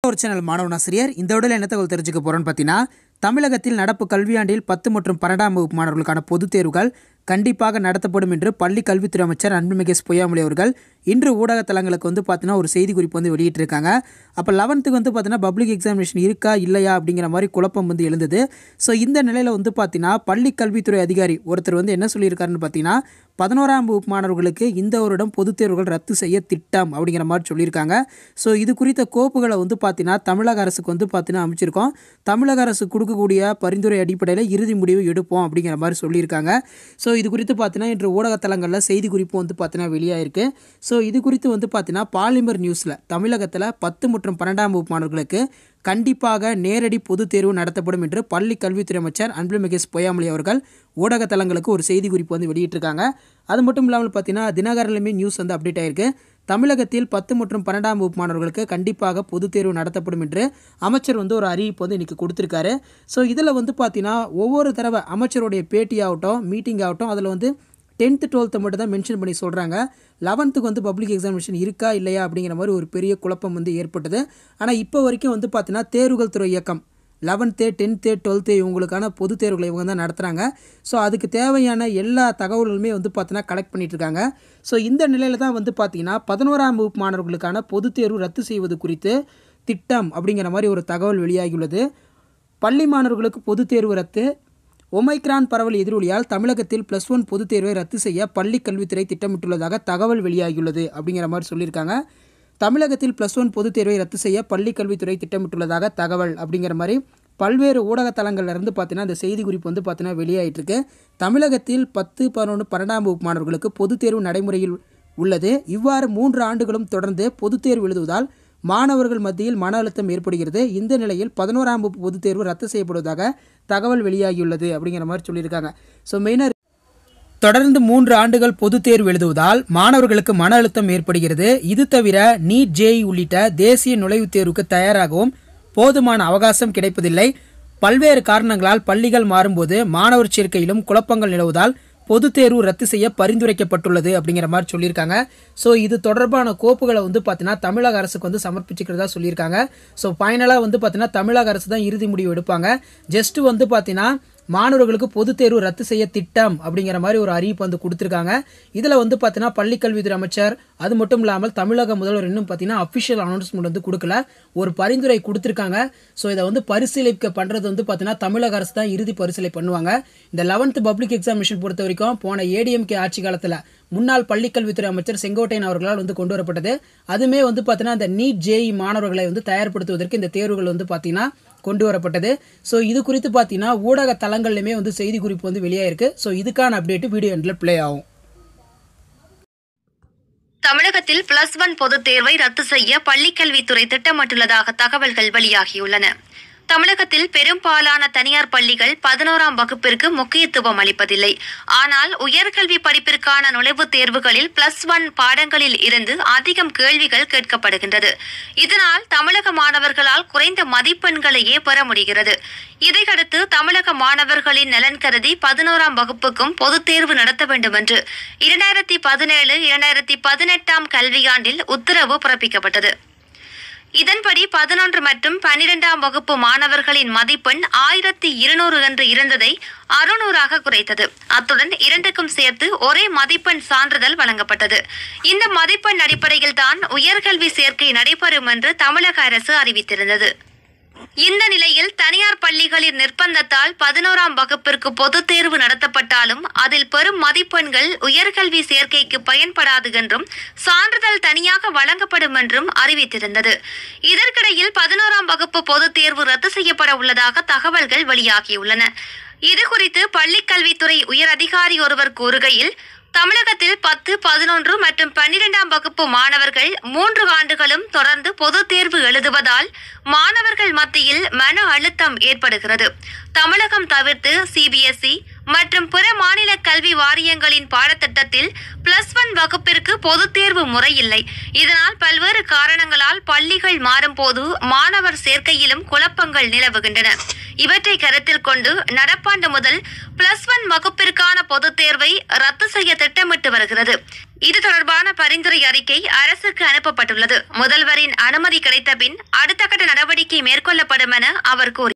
Our channel மாணவன் ஆசிரியர். இந்த வீடியோவில் என்ன தகவல் தெரிஞ்சுக்க போகிறோன்னு பார்த்தீங்கன்னா, தமிழகத்தில் நடப்பு கல்வியாண்டில் 10 மற்றும் 12ஆம் வகுப்பு மாணவர்களுக்கான பொதுத் தேர்வுகள் கண்டிப்பாக நடத்தப்படும் என்று பள்ளி கல்வித்துறை அமைச்சர் அன்புமிகு பொய்யாமொழி அவர்கள் இன்று ஊடக தளங்களுக்கு பார்த்தீங்கன்னா ஒரு செய்தி குறிப்பு வெளியிட்டிருக்காங்க. அப்போ 11th பார்த்தீங்கன்னா பப்ளிக் எக்ஸாமினேஷன் இருக்கா இல்லையா அப்படிங்கிற மாதிரி குழப்பம் எழுந்தது. ஸோ இந்த நிலையில் பார்த்தீங்கன்னா பள்ளி கல்வித்துறை அதிகாரி ஒருத்தர் என்ன சொல்லியிருக்காருன்னு பார்த்தீங்கன்னா, 11ஆம் வகுப்பு மாணவர்களுக்கு இந்த வருடம் பொதுத் தேர்வுகள் ரத்து செய்ய திட்டம் அப்படிங்கிற மாதிரி சொல்லியிருக்காங்க. ஸோ இது குறித்த கோப்புகளை பார்த்தீங்கன்னா தமிழக அரசுக்கு பார்த்தீங்கன்னா அமைச்சிருக்கோம். தமிழக அரசு கொடுக்கக்கூடிய பரிந்துரை அடிப்படையில் இறுதி முடிவு எடுப்போம் அப்படிங்கிற மாதிரி சொல்லியிருக்காங்க. ஸோ இது குறித்து பார்த்தீங்கன்னா இன்று ஊடகத்தலங்களில் செய்தி குறிப்பு பார்த்தீங்கன்னா வெளியாயிருக்கு. ஸோ இது குறித்து பார்த்தீங்கன்னா பாலிமர் நியூஸில் தமிழகத்தில் 10 மற்றும் 12ஆம் வகுப்பு மாணவர்களுக்கு கண்டிப்பாக நேரடி பொதுத் தேர்வு நடத்தப்படும் என்று பள்ளி கல்வித்துறை அமைச்சர் அன்புமிகு பொய்யாமொழி அவர்கள் ஊடகத்தலங்களுக்கு ஒரு செய்தி குறிப்பு வெளியிட்டிருக்காங்க. அது மட்டும் இல்லாமல் பார்த்தீங்கன்னா தினகரனிலுமே நியூஸ் அப்டேட் ஆயிருக்கு. தமிழகத்தில் 10 மற்றும் 12ஆம் வகுப்பு மாணவர்களுக்கு கண்டிப்பாக பொதுத் தேர்வு நடத்தப்படும் என்று அமைச்சர் ஒரு அறிவிப்பு இன்றைக்கி கொடுத்துருக்காரு. ஸோ இதில் பார்த்தீங்கன்னா ஒவ்வொரு தடவை அமைச்சருடைய பேட்டியாகட்டும் மீட்டிங் ஆகட்டும் அதில் 10th 12th மட்டும் தான் மென்ஷன் பண்ணி சொல்கிறாங்க. 11th பப்ளிக் எக்ஸாமினேஷன் இருக்கா இல்லையா அப்படிங்கிற மாதிரி ஒரு பெரிய குழப்பம் ஏற்பட்டது. ஆனால் இப்போ வரைக்கும் பார்த்தீங்கன்னா தேர்வுகள் துறை இயக்கம் 11th 10th 12th இவங்களுக்கான பொது தேர்வுகளை இவங்க தான் நடத்துகிறாங்க. ஸோ அதுக்கு தேவையான எல்லா தகவல்களுமே பார்த்தீங்கன்னா கலெக்ட் பண்ணிட்டு இருக்காங்க. ஸோ இந்த நிலையில் தான் பார்த்தீங்கன்னா 11ஆம் வகுப்பு மாணவர்களுக்கான பொதுத் தேர்வு ரத்து செய்வது குறித்து திட்டம் அப்படிங்கிற மாதிரி ஒரு தகவல் வெளியாகியுள்ளது. பள்ளி மாணவர்களுக்கு பொதுத் தேர்வு ரத்து. ஒமைக்ரான் பரவல் எதிரொலியால் தமிழகத்தில் +1 பொதுத் தேர்வை ரத்து செய்ய பள்ளி கல்வித்துறை திட்டமிட்டுள்ளதாக தகவல் வெளியாகியுள்ளது அப்படிங்கிற மாதிரி சொல்லியிருக்காங்க. தமிழகத்தில் +1 பொதுத் தேர்வை ரத்து செய்ய பள்ளி கல்வித்துறை திட்டமிட்டுள்ளதாக தகவல் அப்படிங்கிற மாதிரி பல்வேறு ஊடகத்தலங்கள்லேருந்து பார்த்தீங்கன்னா இந்த செய்தி குறிப்பு பார்த்தீங்கன்னா வெளியாகிட்டுருக்கு. தமிழகத்தில் 10, 11, 12ஆம் வகுப்பு மாணவர்களுக்கு பொதுத் தேர்வு நடைமுறையில் உள்ளது. இவ்வாறு 3 ஆண்டுகளும் தொடர்ந்து பொதுத் தேர்வு எழுதுவதால் மாணவர்கள் மத்தியில் மன அழுத்தம் ஏற்படுகிறது. இந்த நிலையில் 11ஆம் வகுப்பு பொதுத் தேர்வு ரத்து செய்யப்படுவதாக தகவல் வெளியாகியுள்ளது அப்படிங்கிற மாதிரி சொல்லியிருக்காங்க. ஸோ மெயினாக தொடர்ந்து 3 ஆண்டுகள் பொதுத் தேர்வு எழுதுவதால் மாணவர்களுக்கு மன அழுத்தம் ஏற்படுகிறது. இது தவிர நீட் ஜேஇ உள்ளிட்ட தேசிய நுழைவுத் தேர்வுக்கு தயாராகவும் போதுமான அவகாசம் கிடைப்பதில்லை. பல்வேறு காரணங்களால் பள்ளிகள் மாறும்போது மாணவர் சேர்க்கையிலும் குழப்பங்கள் நிலவுவதால் பொதுத் தேர்வு ரத்து செய்ய பரிந்துரைக்கப்பட்டுள்ளது அப்படிங்கிற மாதிரி சொல்லியிருக்காங்க. ஸோ இது தொடர்பான கோப்புகளை பார்த்தீங்கன்னா தமிழக அரசுக்கு சமர்ப்பிச்சுக்கிறதா சொல்லியிருக்காங்க. ஸோ ஃபைனலாக பார்த்தீங்கன்னா தமிழக அரசு தான் இறுதி முடிவு எடுப்பாங்க. ஜஸ்ட்டு பார்த்தீங்கன்னா மாணவர்களுக்கு பொதுத் தேர்வு ரத்து செய்ய திட்டம் அப்படிங்கிற மாதிரி ஒரு அறிவிப்பு கொடுத்துருக்காங்க. இதில் பார்த்தீங்கன்னா பள்ளிக்கல்வித்துறை அமைச்சர் அது மட்டும் இல்லாமல் தமிழக முதல்வர் இன்னும் பார்த்தீங்கன்னா அஃபிஷியல் அனௌன்ஸ்மெண்ட் கொடுக்கல, ஒரு பரிந்துரை கொடுத்துருக்காங்க. ஸோ இதை பரிசீலிக்க பண்ணுறது பார்த்தீங்கன்னா தமிழக அரசு தான் இறுதி பரிசீலனை பண்ணுவாங்க. இந்த 11th பப்ளிக் எக்ஸாமினேஷன் பொறுத்த வரைக்கும் போன ஏடிஎம்கே ஆட்சி காலத்தில் முன்னாள் பள்ளிக்கல்வித்துறை அமைச்சர் செங்கோட்டையன் அவர்களால் கொண்டு வரப்பட்டது. அதுமே பார்த்தீங்கன்னா இந்த நீட் ஜேஇ மாணவர்களை தயார்படுத்துவதற்கு இந்த தேர்வுகள் பார்த்தீங்கன்னா கொண்டு வரப்பட்டது. ஸோ இது குறித்து பார்த்தீங்கன்னா ஊடக தளங்கள்லையுமே செய்தி குறிப்பு வெளியாயிருக்கு. ஸோ இதுக்கான அப்டேட் வீடியோ எண்டில் ப்ளே ஆகும். தமிழகத்தில் +1 பொதுத் தேர்வை ரத்து செய்ய பள்ளிக்கல்வித்துறை திட்டமிட்டுள்ளதாக தகவல்கள் வெளியாகியுள்ளன. தமிழகத்தில் பெரும்பாலான தனியார் பள்ளிகள் 11ஆம் வகுப்பிற்கு முக்கியத்துவம் அளிப்பதில்லை. ஆனால் உயர்கல்வி படிப்பிற்கான நுழைவுத் தேர்வுகளில் +1 பாடங்களில் இருந்து அதிகம் கேள்விகள் கேட்கப்படுகின்றது. இதனால் தமிழக மாணவர்களால் குறைந்த மதிப்பெண்களையே பெற முடிகிறது. இதையடுத்து தமிழக மாணவர்களின் நலன் கருதி 11ஆம் வகுப்புக்கும் பொதுத் தேர்வு நடத்த வேண்டும் என்று 2017-2018 கல்வியாண்டில் உத்தரவு பிறப்பிக்கப்பட்டது. இதன்படி 11 மற்றும் 12ஆம் வகுப்பு மாணவர்களின் மதிப்பெண் 1200 என்று இருந்ததை 600ஆக குறைத்தது. அத்துடன் 2க்கும் சேர்த்து ஒரே மதிப்பெண் சான்றிதழ் வழங்கப்பட்டது. இந்த மதிப்பெண் அடிப்படையில் தான் உயர்கல்வி சேர்க்கை நடைபெறும் என்று தமிழக அரசு அறிவித்திருந்தது. இந்த நிலையில் தனியார் பள்ளிகளின் நிர்பந்தத்தால் 11ஆம் வகுப்பிற்கு பொதுத் தேர்வு நடத்தப்பட்டாலும் அதில் பெரும் மதிப்பெண்கள் உயர்கல்வி சேர்க்கைக்கு பயன்படாது என்றும் சான்றிதழ் தனியாக வழங்கப்படும் என்றும் அறிவித்திருந்தது. இதற்கிடையில் 11ஆம் வகுப்பு பொதுத் தேர்வு ரத்து செய்யப்பட உள்ளதாக தகவல்கள் வெளியாகியுள்ளன. இதுகுறித்து பள்ளிக்கல்வித்துறை உயர் அதிகாரி ஒருவர் கூறுகையில், தமிழகத்தில் 10, 11 மற்றும் 12ஆம் வகுப்பு மாணவர்கள் 3 ஆண்டுகளும் தொடர்ந்து பொதுத் தேர்வு எழுதுவதால் மாணவர்கள் மத்தியில் மன அழுத்தம் ஏற்படுகிறது. தமிழகம் தவிர்த்து சிபிஎஸ்இ மற்றும் பிற மாநில கல்வி வாரியங்களின் பாடத்திட்டத்தில் +1 வகுப்பிற்கு பொதுத் தேர்வு முறை இல்லை. இதனால் பல்வேறு காரணங்களால் பள்ளிகள் மாறும்போது மாணவர் சேர்க்கையிலும் குழப்பங்கள் நிலவுகின்றன. இவற்றை கருத்தில் கொண்டு நடப்பாண்டு முதல் +1 வகுப்பிற்கான பொதுத் தேர்வை ரத்து செய்ய திட்டமிட்டு வருகிறது. இது தொடர்பான பரிந்துரை அறிக்கை அரசுக்கு அனுப்பப்பட்டுள்ளது. முதல்வரின் அனுமதி கிடைத்த பின் அடுத்த கட்ட நடவடிக்கை மேற்கொள்ளப்படும் என அவர் கூறினார்.